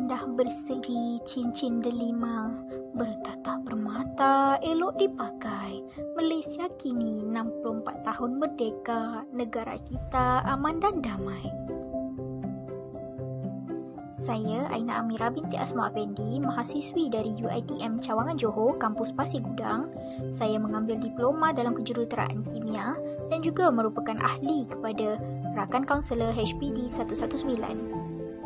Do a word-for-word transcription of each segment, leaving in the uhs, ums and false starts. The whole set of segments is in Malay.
indah berseri cincin delima, bertatah permata elok dipakai. Malaysia kini enam puluh empat tahun merdeka, negara kita aman dan damai. Saya Aina Amira binti Asma Afendi, mahasiswi dari U I T M Cawangan Johor, kampus Pasir Gudang. Saya mengambil diploma dalam kejuruteraan kimia dan juga merupakan ahli kepada rakan kaunselor H P D seratus sembilan.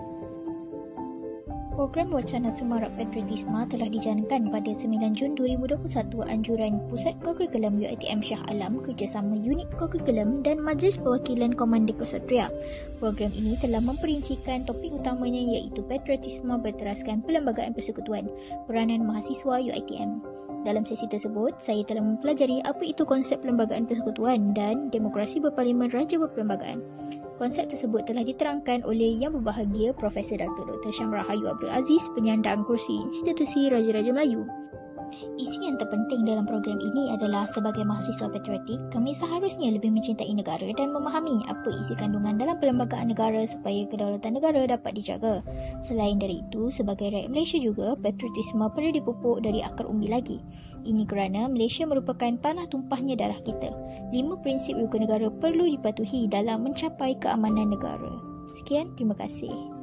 Program Wacana Semarak Patriotisme telah dijalankan pada sembilan Jun dua ribu dua puluh satu anjuran Pusat Kokurikulum U I T M Shah Alam kerjasama Unit Kokurikulum dan Majlis Perwakilan Komandan Kesatria. Program ini telah memperincikan topik utamanya iaitu patriotisme berteraskan perlembagaan persekutuan, peranan mahasiswa U I T M. Dalam sesi tersebut, saya telah mempelajari apa itu konsep perlembagaan persekutuan dan demokrasi berparlimen raja berperlembagaan. Konsep tersebut telah diterangkan oleh Yang Berbahagia Profesor Doktor Doktor Syam Rahayu Abdul Aziz, penyandang kursi Institusi Raja-Raja Melayu. Isi yang terpenting dalam program ini adalah sebagai mahasiswa patriotik, kami seharusnya lebih mencintai negara dan memahami apa isi kandungan dalam perlembagaan negara supaya kedaulatan negara dapat dijaga. Selain dari itu, sebagai rakyat Malaysia juga, patriotisme perlu dipupuk dari akar umbi lagi. Ini kerana Malaysia merupakan tanah tumpahnya darah kita. Lima prinsip rukun negara perlu dipatuhi dalam mencapai keamanan negara. Sekian, terima kasih.